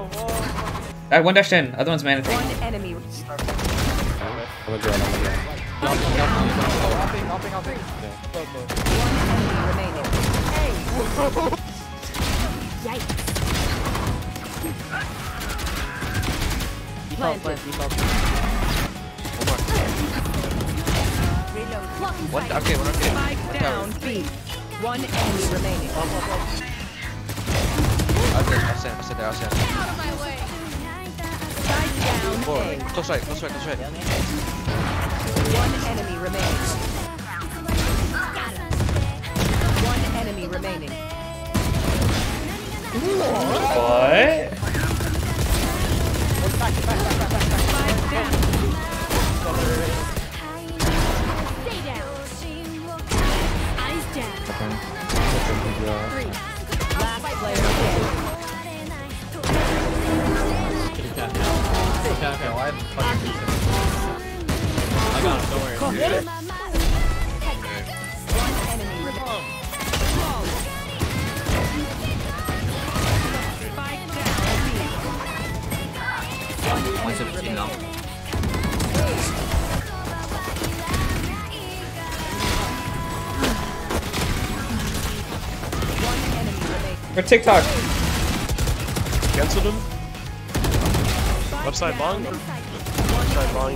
Alright, one dash in. Other one's man. One enemy. I'm gonna go. Hopping. One enemy remaining. Hey. Yikes. Planted. Reload. One. Okay, one. Okay. Spike down. B. One enemy remaining. I'll send. Spike down. A. Close right. One enemy remaining. One enemy remaining. What? Spike down. Stay down. Eyes down. Three. Last player standing. Okay, well, I have fucking pieces. I got him, don't worry. One enemy remaining. Spike down. 117 now. One enemy remaining. For TikTok. Cancelled him. Left side long. Left side long.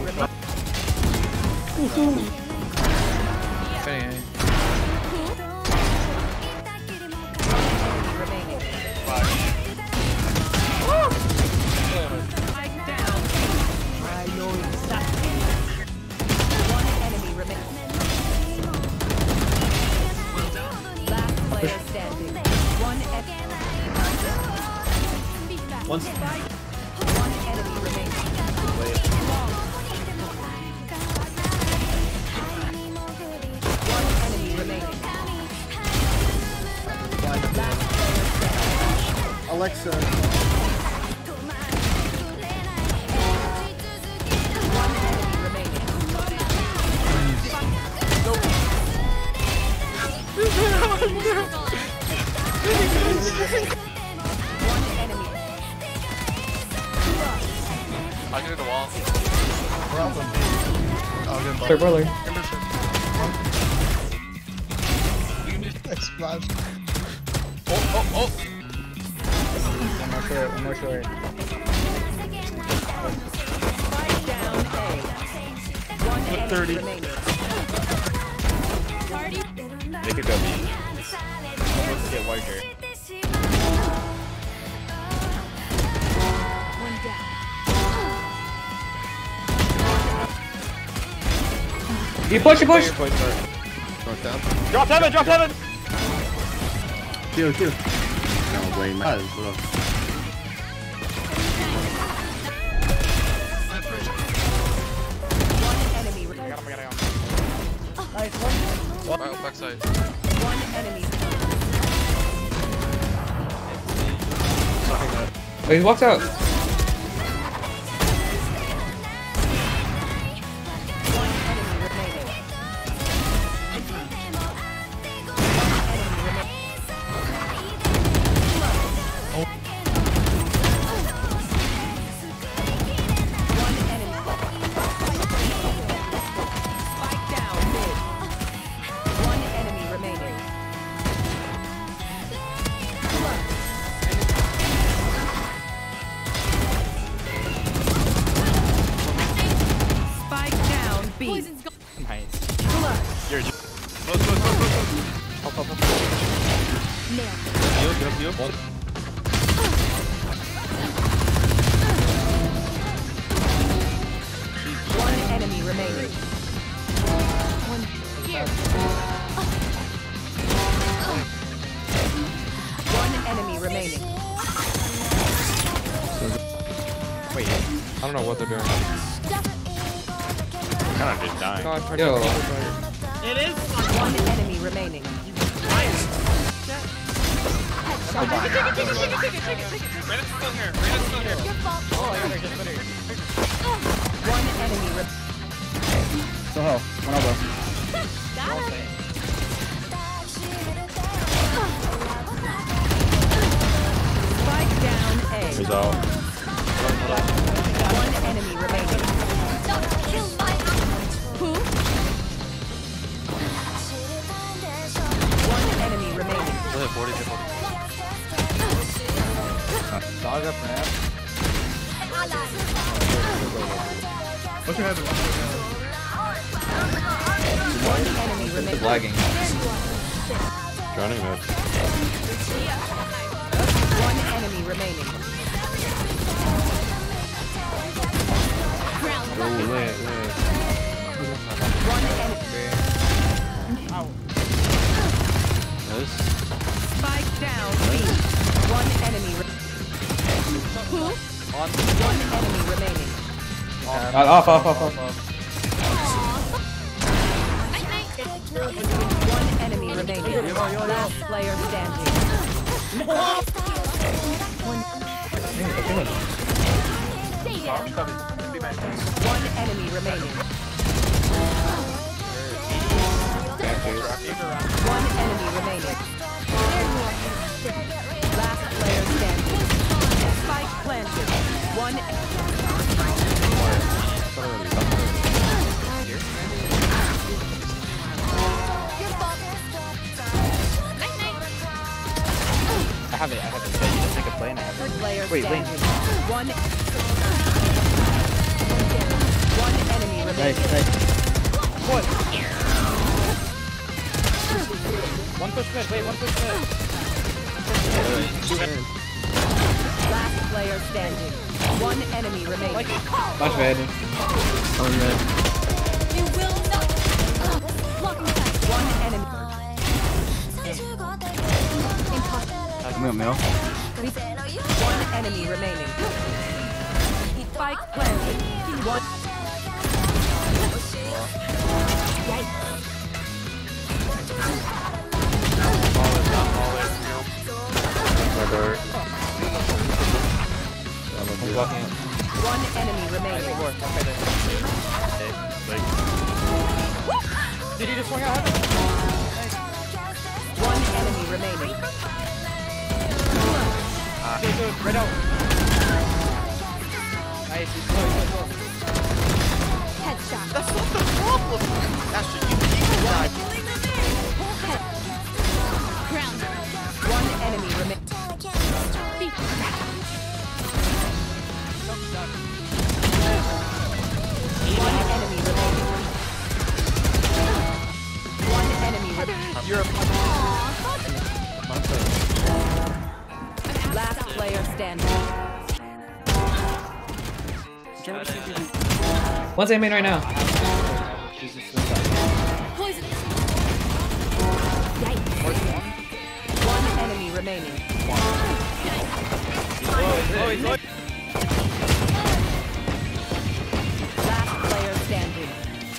Remaining. Spike down. I know exactly. One enemy remaining. Last player standing. One enemy. Once. One enemy remaining. One enemy remaining. Last player standing. Alexa. One enemy remaining. One enemy. I can do the wall. We're out on B. I'll get Third brother. Splash. Oh. One more short. Spike down A. One enemy 30. remaining. They could go B. Let's get larger. One down. You push. Drop heaven! Kill. No, way mad, bro. One enemy remaining. Nice one. Right, backside. One enemy. Oh, he walked out. One enemy remaining. One enemy. Spike down mid. One enemy remaining. Spike down B. Nice. Here, close. Up. Heal. One enemy remaining. One here. One enemy remaining. Wait, I don't know what they're doing. Kind of just dying. Yo. One enemy remaining. One enemy remaining. So, one over. Spike down A. He's out. One enemy remaining. Lagging. Drowning mid. One enemy remaining. Oh, lit. One enemy. Nice. Spike down. B. One enemy. One enemy remaining. Off. One enemy remaining. Last player standing. One enemy remaining. One enemy remaining. Last player standing. Spike planted. One. I have it. You just take a play and I have it. Player Wait, standing. One enemy remaining. Nice. What? One push mid. Wait, one push mid. Last player standing. One enemy remaining. Much better. You will not. One enemy. One enemy remaining. Spike planted. One. I'm walking out. One enemy remaining. Did he just swing out? One enemy remaining. Right out. Nice. He's close. Headshot. That's not the problem. That's just you keep that. Ground. One enemy remaining. One enemy remaining. One enemy remaining. You're a Last player standing. One's aiming right now. Poison. One enemy remaining. Last player standing.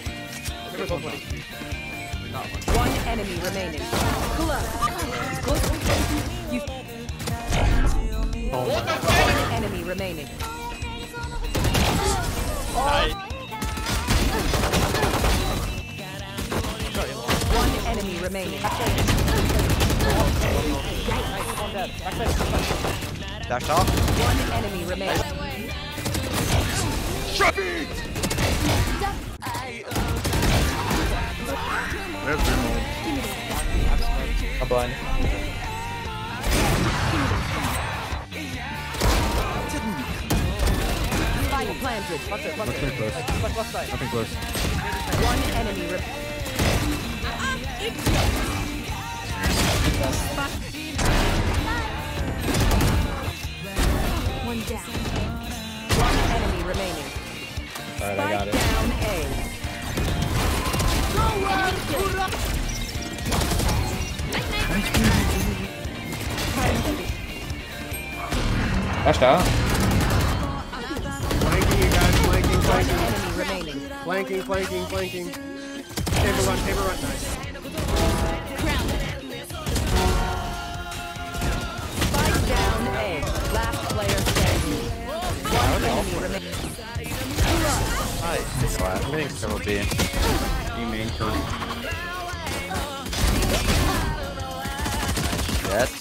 One enemy remaining. One enemy remaining. One enemy remaining. dash off. One enemy remaining. I'm blind. Spike planted. Nothing close. One enemy remaining. One down. One enemy remaining. Alright, I got Spike it. down A. Dashed out. Flanking, you guys. Flanking. One enemy remaining. Flanking. Table run. Nice. Spike down A. Last player standing. One enemy remaining. I'm getting several B. You main Cody. Yes.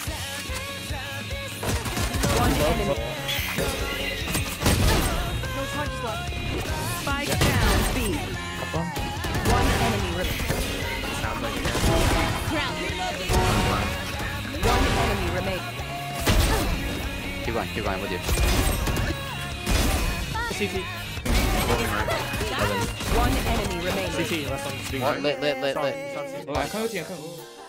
One enemy. Spike down B. One enemy remaining. One enemy remaining. Keep going with you. CT. One enemy remaining. CT, left on being Lit. Oh, I'm coming with you, I'm coming.